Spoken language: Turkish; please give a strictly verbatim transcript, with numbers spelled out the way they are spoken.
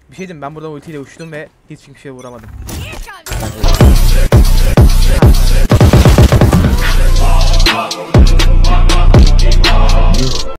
Bir şey diyeyim, ben buradan ultiyle uçtum ve hiç kimseye vuramadım.